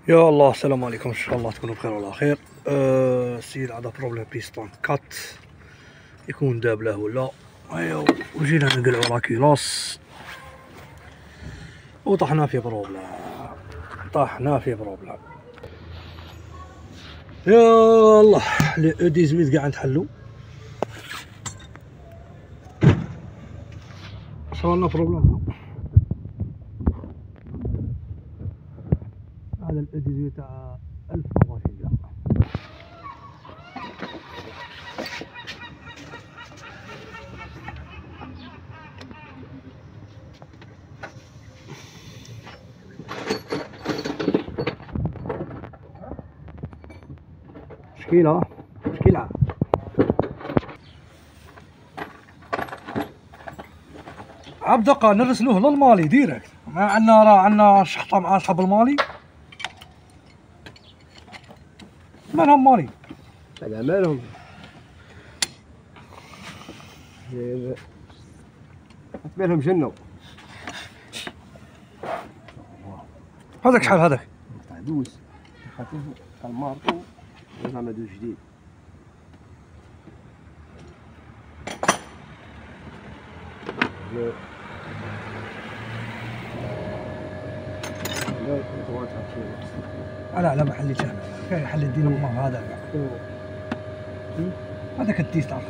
يا الله، السلام عليكم، ان شاء الله تكونوا بخير وعلى خير. السيد عنده بروبليم بيستون كات، يكون داب له ولا ايوا، وجينا نقلعو لاكيلاس وطحنا في بروبليم. يا الله، لي او 18 كاع نتحلو. صرالنا بروبليم هذا الاو 18 تاع 1000 ماشي كاع. مشكلة عبدقة نرسلوه للمالي ديريكت. ما عندنا راه عندنا شحطة مع صحاب المالي. مالهم مالي؟ هذا مالهم تبالهم جنوا. هذاك شحال هذاك؟ تاع دوز خاطر تاع المارطو ولا دوز جديد. لا على محل كامل، كاين حل الدينامو هذا هذاك الديس تاع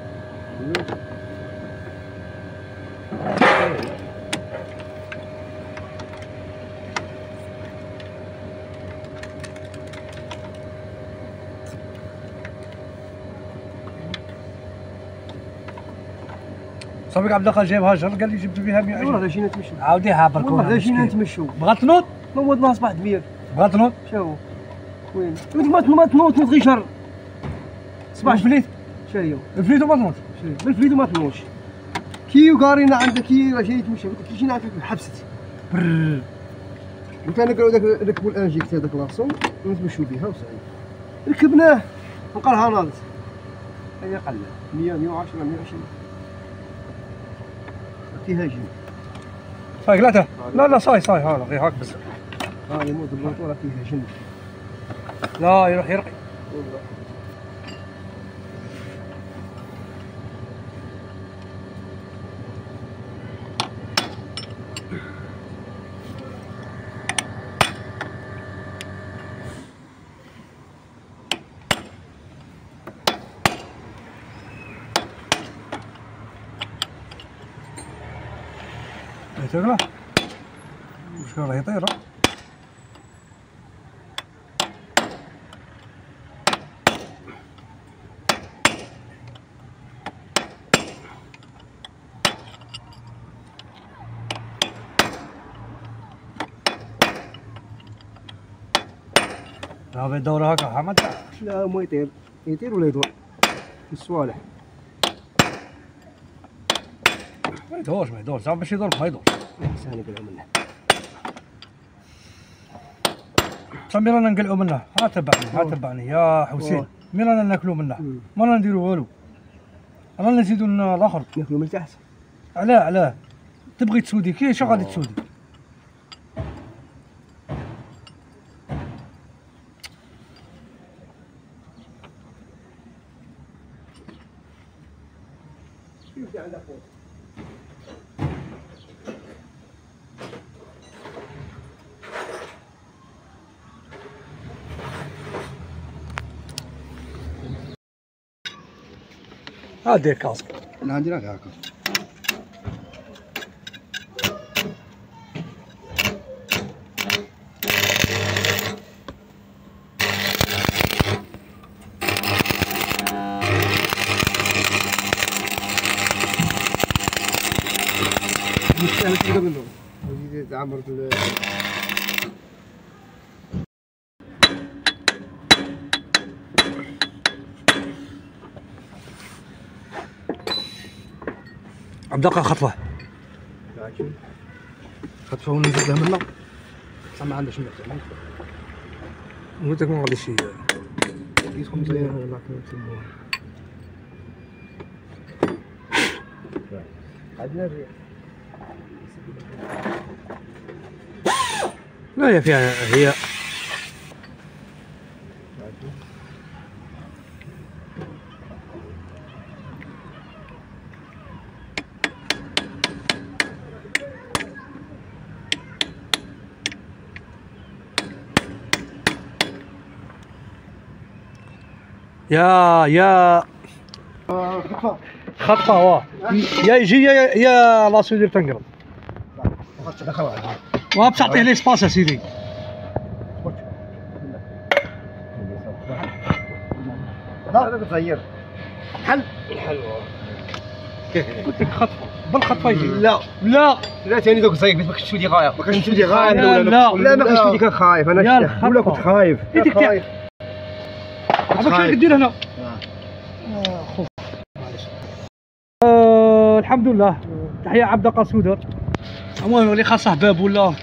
صافيك عبد القادر جايب هاجر، قال لي جبت بها 100. والله جينا نتمشوا، عاوديها برك. والله جينا نتمشوا. بغات تنوض؟ نوضنا اصبحت بير. بغات تنوض؟ شاو وين؟ ما تنوض غير شهر. صباح الفليت شايو الفليت وما تنوض. بالفليت وما تنوضش. كي وقارينا عندك كي جاي يتمشى، قلت لك جينا حبست. قلت انا نقعدوا داك نركبوا الانجيكت هذاك لاصون ونتمشوا بها وصعيب. ركبناه نلقاها ناضت. هي قل 100 110 120 فيها جيم. صاي قلعته؟ لا صاي هذا غير هاك بس. يموت الموتور فيها جن. لا يروح يرقي. والله تغلى المشكلة راهي طيرة. لا بيدور هكا حمد. لا ما يطير ولا يدور في الصوالح. ما يدورش زعما باش يدور ما يدورش. ثاني نقلعو منه. صافي رانا نقلعو منه. ها تبعني يا حسين. مين رانا ناكلو منه؟ ما رانا نديرو والو. رانا نزيدو الاخر ناكلو من تحت. علاه تبغي تسودي كي شو غادي تسودي؟ هادي كاسك. لا عندي هكا. مستاهل كذا منه. يزيد يتعمر عبد القادر خطفه ونزيد له منه. ما عندهاش ما تعمل. قلت لك ما غاديش يدخل مزيان. عندنا الريح. لا هي فيها هي يا خطفه واه يا يجي يا لاسو يدير تنقرض وابس تعطيه لي سباس اسيدي لا تغير حل قلت لك خطفه بالخطفه يجي لا لا ثاني دوك زيك ما كنتش ودي غايب ما كنتش ودي غايب لا ما كنتش ودي كان خايف انا ولا كنت خايف عباك شنو كدير هنا خوف معليش الحمد لله تحيه عبد قاسودر المهم اللي خاصه باب ولا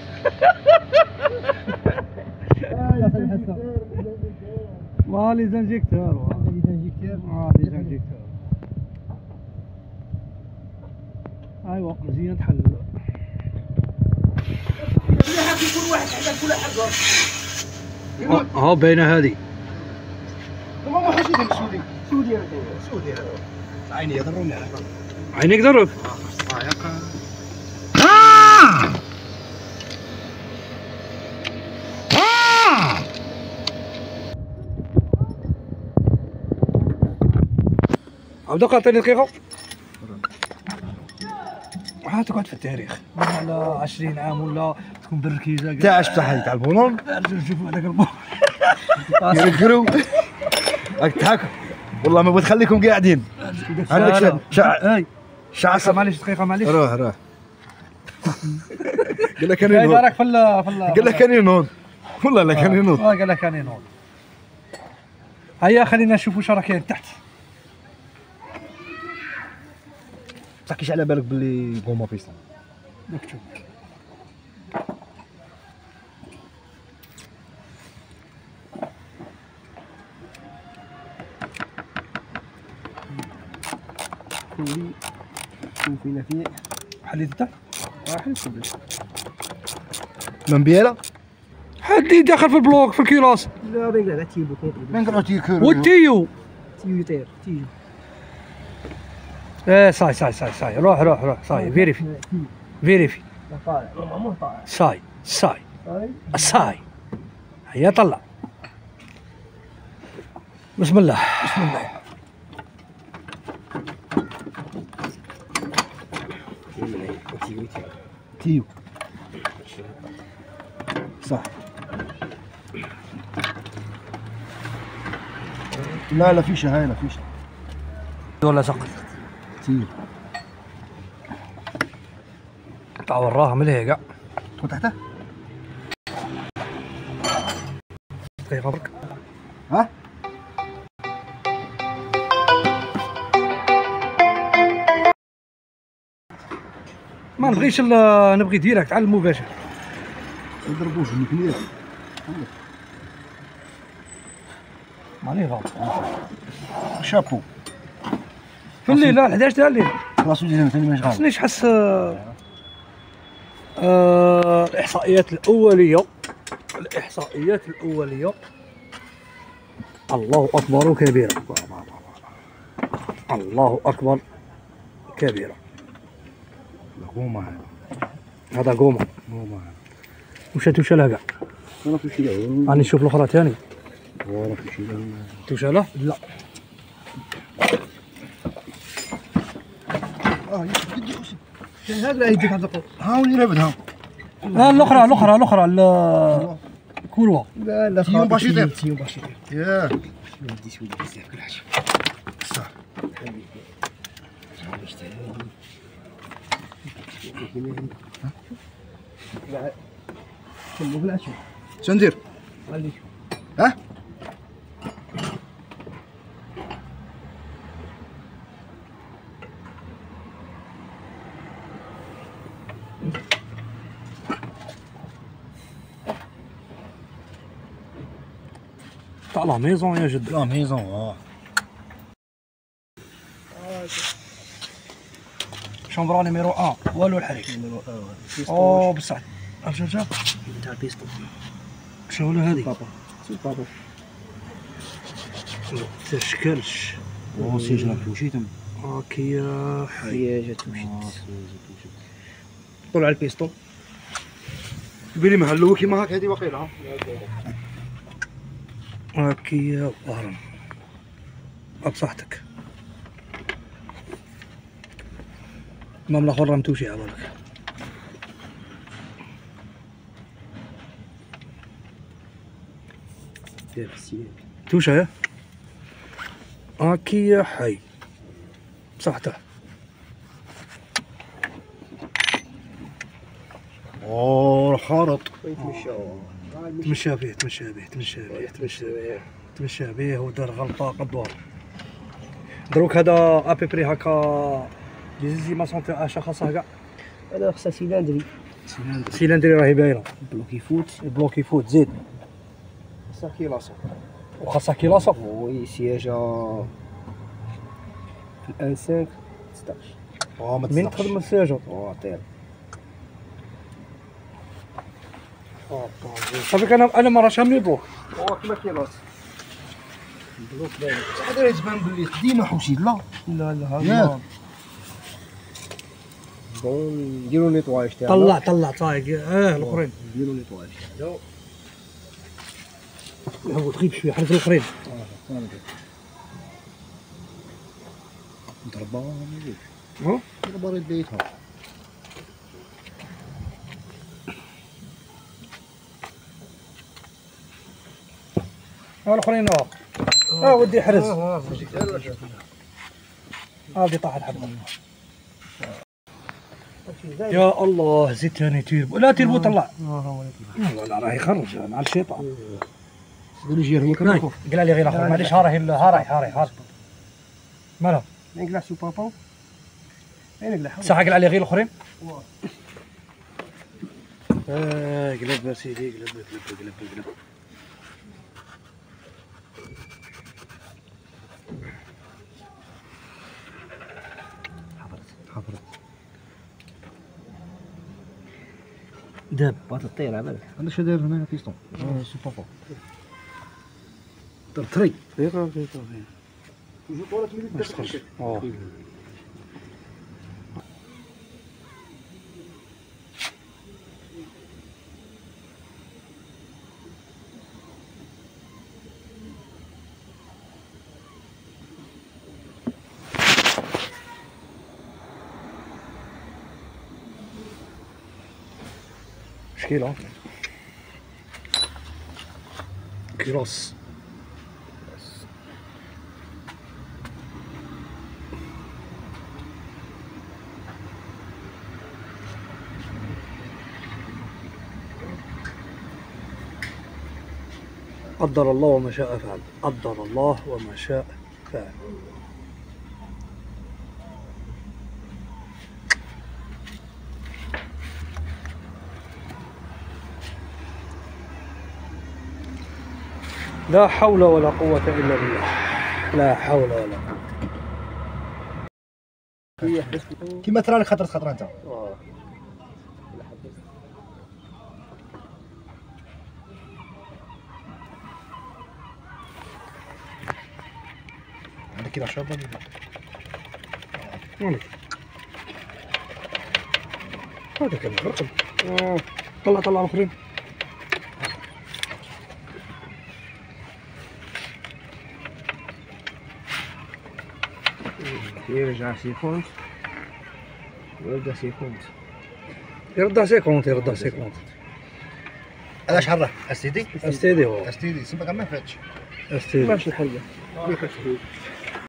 لي زانجيكتور لي زانجيكتور ايوا مزيان تحل كل واحد عندك كل حاجه ها باينه هذه ما حشيت سعودي عيني يضروني عينيك ضرب عبد الله عطيني دقيقة تقعد في التاريخ على 20 عام ولا تكون بالركيزة تاع اش بصح تاع البولون نشوفوا هذاك البول يذكروا راك تضحك والله ما بغيت نخليكم قاعدين عندك شعر معليش دقيقة معليش روح قال لك كان ينوض راك في قال لك كان ينوض والله لا كان ينوض قال لك كان ينوض هيا خلينا نشوفوا واش راه كاين تحت بصح كيش على بالك باللي غوما بيستون نكتب فينا فيه حليت انت؟ حليت من بيلا حدي داخل في البلوك في الكيلاس لا بين لا تيبو من قالوا تيكور والتيو تيو تيجي صاي روح صاي فيريفي صاي هيا طلع بسم الله تيو صح لا فيشه هاي لا فيشه ولا سقط تيو طلع وراها من هيك تكون تحته دقيقة برك ها ما نبغيش نبغي ديريكت على المباشر يضربوه في النكلير ماني غلط شابو في الليل لا 11 تاع الليل خلاص وجدنا ثاني ماش غلط خصنيش حس الإحصائيات الأولية الله أكبر كبيرا الله أكبر كبيرا غوما هذا قومة مشات وشالها كاع انا في شي راني نشوف الأخرى تاني ورا في شي توشالها؟ لا هذا يديك هذا ها ولي رابد ها الأخرى كولوا لا تيوم باش يطير ياه ودي سودي بزاف كل حاجه صح شنو ندير؟ ها؟ تاع لا ميزون يا جد لا ميزون شومبرا نيميرو 1 والو الحريق او بصح رجع تاع البيستون شنو هذه بابا تشكلش سيجنا توشيتم هاكيا حياجة توشيت طلع البيستون بيلي محلو كيما هاك هادي واقيلا هاكيا وهرم بصحتك. المام الاخر راه متوشي عبالك. داير السياق توشة يا هاكي يا حي بصحته. اوه خارط. تمشى به تمشى به تمشى به تمشى به تمشى به ودار غلطة قدوار. دروك هذا ابيبري هكا ليزيماسيون تاع خاصها كاع. هذا خصها سيلاندري. سيلندري راهي باينة. بلوكي فوت. البلوكي فوت زيد. خصها كيلاصو. وخاصها كيلاصة. وي سياجة في الان 5 16. ما من تخدم السياجة. طير. صافيك انا ما راش هامني البلوك. كيما كيلاص. البلوك باين. هذا يتبان بلي ديما حوشي لا لا. بون نديرو نيطواج تاعنا. طلع طايق الاخرين نديرو نيطواج تاعنا. هو تغيب شويه حرك الاخرين. ضربة ها ضربة ريد بيتها. الاخرين ودي حرز. هذه طاحت حبه. يا الله زيد ثاني تيربو. لا تيربو طلع. لا راه يخرج مع الشيطان. قولي جير الميكروفون. قال لي غير اخر معليش. ها راهي مالها نقلع سو بابا. نقلع ساعه قال لي غير الاخرين. قلب سيدي قلب. حفرت داب بغات تطير على بالك. هذا شنو داير هنا بيستون سو بابا تري. توجو طولت ملي تدخل. مشكلة كيروس. قدر الله وما شاء فعل. قدر الله وما شاء فعل. لا حول ولا قوة إلا بالله. لا حول ولا قوة. كيما تراني خطرة انت. هذا كذا شابه. هذا كان رقم. طلع الاخرين. يرجع سيكونت ويرجع سيكونت. يرد سيكونت. هذا شحال راه استيدي استيدي هو استيدي سمعك ما فاتش استيدي ماشي الحلقه.